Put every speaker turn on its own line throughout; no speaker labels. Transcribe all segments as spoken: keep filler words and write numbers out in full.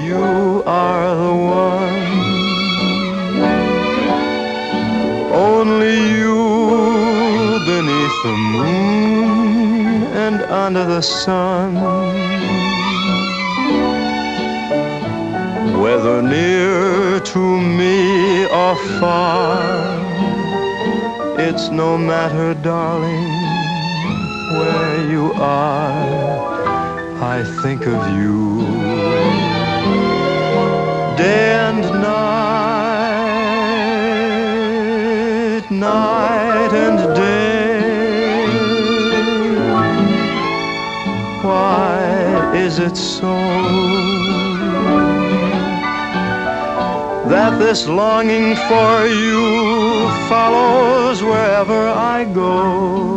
you are the one. Only you beneath the moon and under the sun. Whether near to me or far, it's no matter, darling, where you are. I think of you day and night, night and day. Why is it so that this longing for you follows wherever I go?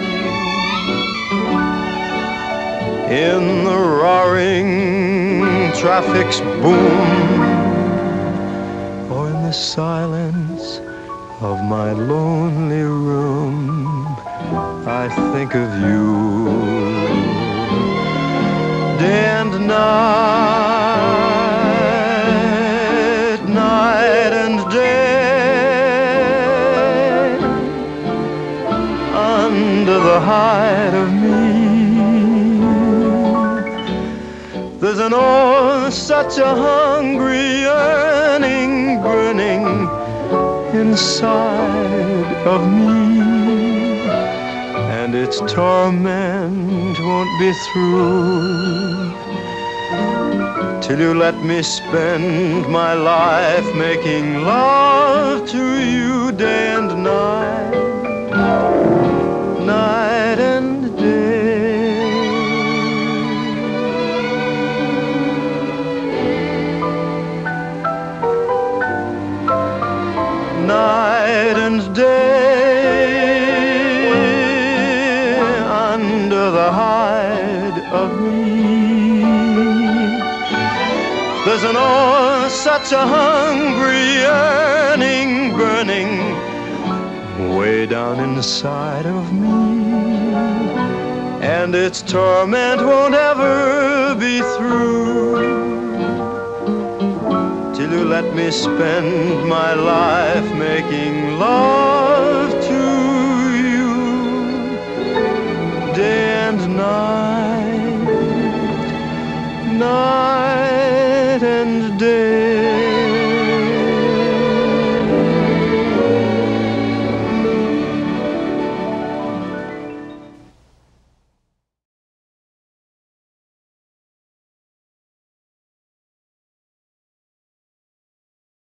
In the roaring traffic's boom, or in the silence of my lonely room, I think of you day and night, night and day, under the hide of me. There's an oh, such a hungry yearning burning inside of me, and its torment won't be through till you let me spend my life making love to you day and night, night and day. Night and day, under the hide of me. There's an oh, such a hungry yearning burning way down inside of me, and its torment won't ever be through till you let me spend my life making love to you day and night, night and day.